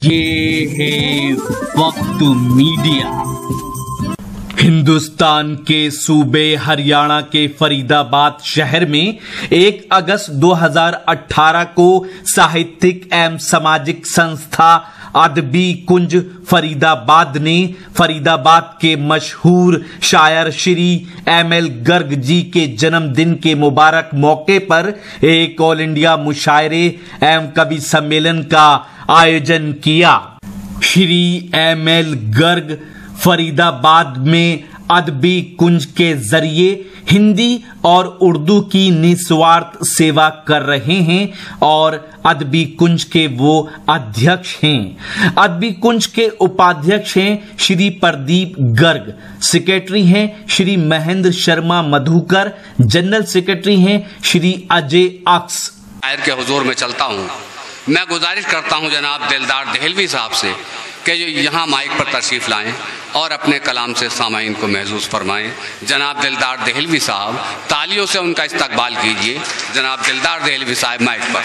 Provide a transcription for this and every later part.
ये है वक्त मीडिया। हिंदुस्तान के सूबे हरियाणा के फरीदाबाद शहर में 1 अगस्त 2018 को साहित्यिक एवं सामाजिक संस्था अदबी कुंज फरीदाबाद ने फरीदाबाद के मशहूर शायर श्री ML गर्ग जी के जन्मदिन के मुबारक मौके पर एक ऑल इंडिया मुशायरे एवं कवि सम्मेलन का आयोजन किया। श्री ML गर्ग फरीदाबाद में अदबी कुंज के जरिए हिंदी और उर्दू की निस्वार्थ सेवा कर रहे हैं और अदबी कुंज के वो अध्यक्ष हैं। अदबी कुंज के उपाध्यक्ष हैं श्री प्रदीप गर्ग, सेक्रेटरी हैं श्री महेंद्र शर्मा मधुकर, जनरल सेक्रेटरी हैं श्री अजय अक्स। शायर के हुजूर में चलता हूँ, मैं गुजारिश करता हूँ जनाब दिलदार दहलवी साहब से कि जो यहाँ माइक पर तशरीफ़ लाएं और अपने कलाम से सामाईन को महसूस फरमाएं। जनाब दिलदार दहलवी साहब, तालियों से उनका इस्तकबाल कीजिए। जनाब दिलदार दहलवी साहब माइक पर।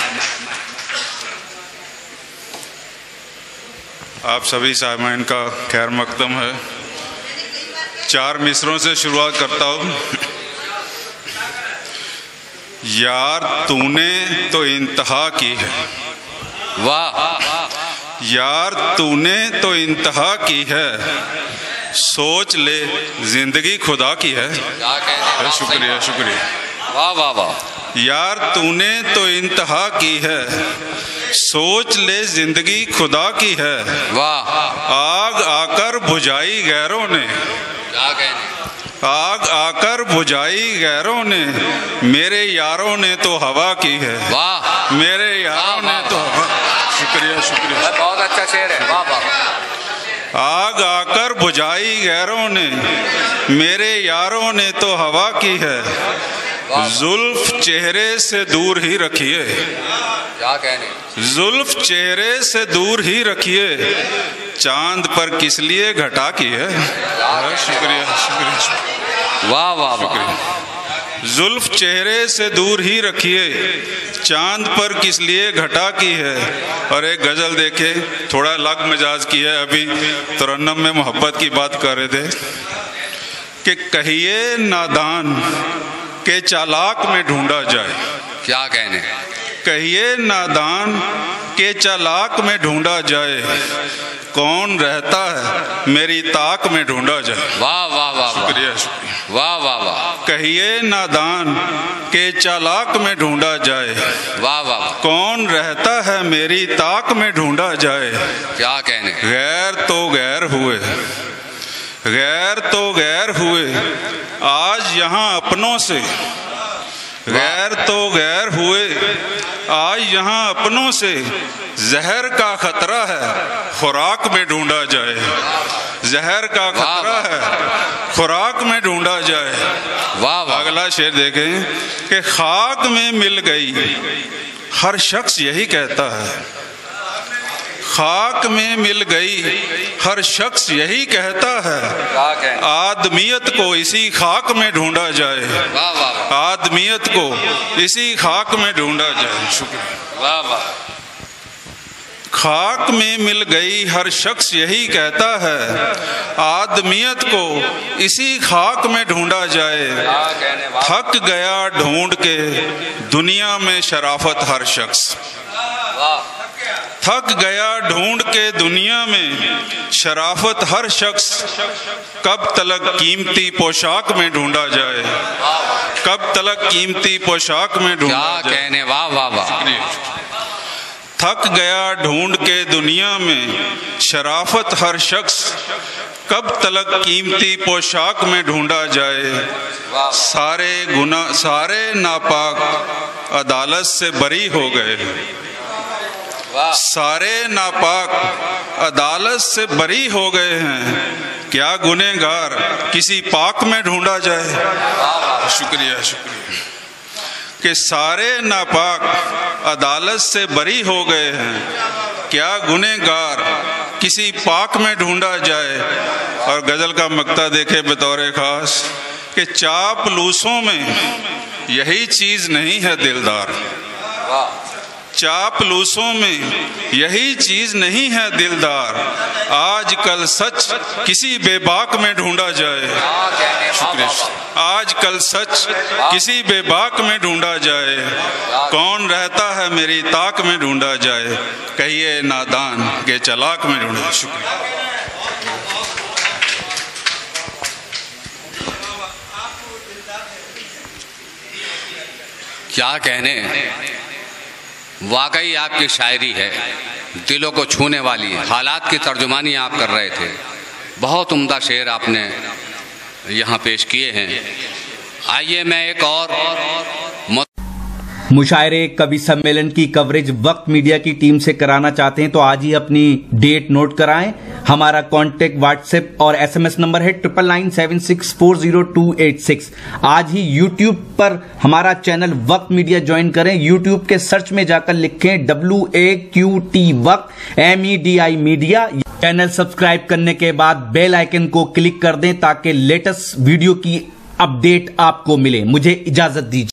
आप सभी सामाईन का खैर मकदम है। 4 मिसरों से शुरुआत करता हूँ। यार तूने तो इंतहा की है, वाह यार तूने तो इंतहा की है, सोच ले जिंदगी खुदा की है। शुक्रिया शुक्रिया, वाह वाह वाह। यार तूने तो इंतहा की है, सोच ले जिंदगी खुदा की है। वाह। आग आकर बुझाई गैरों ने, आग आकर बुझाई गैरों ने, मेरे यारों ने तो हवा की है। वाह, मेरे यारों ने तो शुक्रिया शुक्रिया, बहुत अच्छा शेर है। वाह वाह। आग आकर बुझाई गैरों ने, मेरे यारों ने तो हवा की है। जुल्फ चेहरे से दूर ही रखिए, क्या कहने, जुल्फ चेहरे से दूर ही रखिए, चांद पर किस लिए घटा की है। शुक्रिया शुक्रिया, वाह वाह वाह। जुल्फ चेहरे से दूर ही रखिए, चांद पर किस लिए घटा की है। और एक गजल देखे, थोड़ा अलग मिजाज की है। अभी तरन्नम में मोहब्बत की बात कर रहे थे कि कहिए नादान के चालाक में ढूंढा जाए, क्या कहने, कहिए नादान के चालाक में ढूंढा जाए, कौन रहता है मेरी ताक में ढूंढा जाए। वाह वाह वाह। शुक्रिया शुक्रिया, वाह वाह वाह। कहिए नादान के चालाक में ढूंढा जाए, वाह वाह। कौन रहता है मेरी ताक में ढूंढा जाए। क्या कहने, गैर तो गैर हुए, गैर तो गैर हुए, आज यहाँ अपनों से, गैर तो गैर हुए, आज यहाँ अपनों से, जहर का खतरा है खुराक में ढूंढा जाए, जहर का खतरा है खुराक में ढूंढा जाए। वाह वाह। अगला शेर देखें कि खाक में मिल गई हर शख्स यही कहता है, खाक में मिल गई हर शख्स यही कहता है, आदमियत को इसी खाक में ढूंढा जाए, आदमियत को इसी खाक में ढूंढा जाए। शुक्रिया, वाह वाह। खाक में मिल गई हर शख्स यही कहता है, आदमियत को इसी खाक में ढूंढा जाए। थक गया ढूंढ के दुनिया में शराफत हर शख्स, थक गया ढूंढ के दुनिया में शराफत हर शख्स, कब तलक कीमती पोशाक में ढूंढा जाए, कब तलक कीमती पोशाक में ढूंढा जाए। क्या कहने, वाह वाह वाह। थक गया ढूंढ के दुनिया में शराफत हर शख्स, कब तलक कीमती पोशाक में ढूंढा जाए। सारे गुना सारे नापाक अदालत से बरी हो गए, सारे नापाक अदालत से बरी हो गए हैं, क्या गुनहगार किसी पाक में ढूंढा जाए। शुक्रिया शुक्रिया, कि सारे नापाक अदालत से बरी हो गए हैं, क्या गुनहगार किसी पाक में ढूंढा जाए। और गजल का मक्ता देखे बतौर खास कि चापलूसों में यही चीज नहीं है दिलदार, चापलूसों में यही चीज नहीं है दिलदार, आज कल सच किसी बेबाक में ढूंढा जाए। शुक्रिया। आज कल सच किसी बेबाक में ढूंढा जाए, कौन रहता है मेरी ताक में ढूंढा जाए, कहिए नादान के चलाक में ढूंढा। शुक्रिया। क्या कहने, वाकई आपकी शायरी है, दिलों को छूने वाली, हालात की तर्जुमानी आप कर रहे थे। बहुत उम्दा शेर आपने यहाँ पेश किए हैं। आइए मैं एक और मुशायरे कवि सम्मेलन की कवरेज वक्त मीडिया की टीम से कराना चाहते हैं तो आज ही अपनी डेट नोट कराएं। हमारा कांटेक्ट व्हाट्सएप और एसएमएस नंबर है 9997640286। आज ही यूट्यूब पर हमारा चैनल वक्त मीडिया ज्वाइन करें। यूट्यूब के सर्च में जाकर लिखें WAQT वक्त MEDI मीडिया। चैनल सब्सक्राइब करने के बाद बेल आइकन को क्लिक कर दें ताकि लेटेस्ट वीडियो की अपडेट आपको मिले। मुझे इजाजत दीजिए।